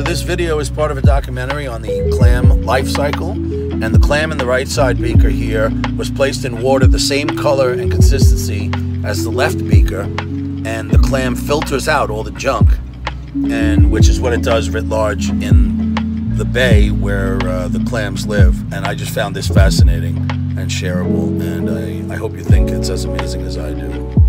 This video is part of a documentary on the clam life cycle, and the clam in the right side beaker here was placed in water the same color and consistency as the left beaker, and the clam filters out all the junk, and which is what it does writ large in the bay where the clams live. And I just found this fascinating and shareable, and I hope you think it's as amazing as I do.